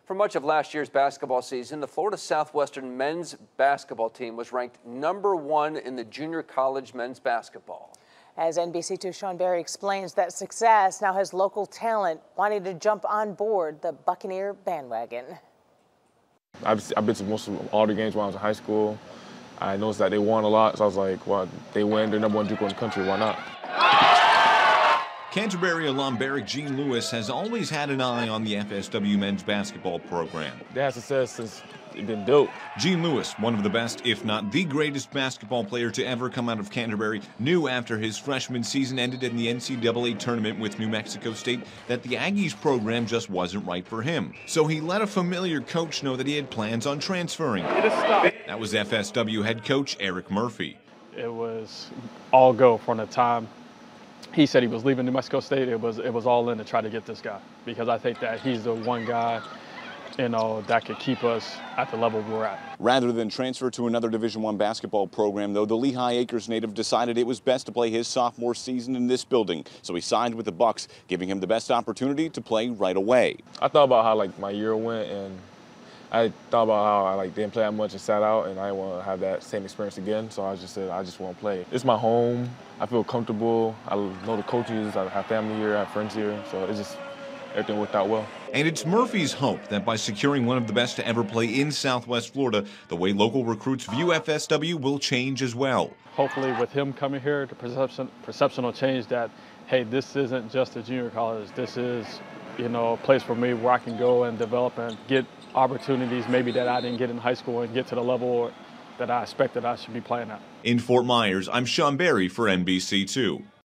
For much of last year's basketball season, the Florida Southwestern men's basketball team was ranked #1 in the junior college men's basketball. As NBC2's Sean Berry explains, that success now has local talent wanting to jump on board the Buccaneer bandwagon. I've been to most of all the games when I was in high school. I noticed that they won a lot, so I was like, well, they win, they're #1 JUCO in the country, why not? Canterbury alum Barrick Gene Lewis has always had an eye on the FSW men's basketball program. They had success since it's been built. Gene Lewis, one of the best, if not the greatest basketball player to ever come out of Canterbury, knew after his freshman season ended in the NCAA tournament with New Mexico State that the Aggies program just wasn't right for him. So he let a familiar coach know that he had plans on transferring. That was FSW head coach Eric Murphy. It was all go from the time he said he was leaving New Mexico State. It was all in to try to get this guy, because I think that he's the one guy, that could keep us at the level we're at. Rather than transfer to another Division I basketball program, though, the Lehigh Acres native decided it was best to play his sophomore season in this building. So he signed with the Bucs, giving him the best opportunity to play right away. I thought about how my year went, and I thought about how I didn't play that much and sat out, and I didn't want to have that same experience again. So I just said I just want to play. It's my home. I feel comfortable. I know the coaches. I have family here. I have friends here. So it's just everything worked out well. And it's Murphy's hope that by securing one of the best to ever play in Southwest Florida, the way local recruits view FSW will change as well. Hopefully with him coming here, the perception will change that, hey, this isn't just a junior college. This is, a place for me where I can go and develop and get opportunities maybe that I didn't get in high school and get to the level that I expected I should be playing at. In Fort Myers, I'm Sean Berry for NBC2.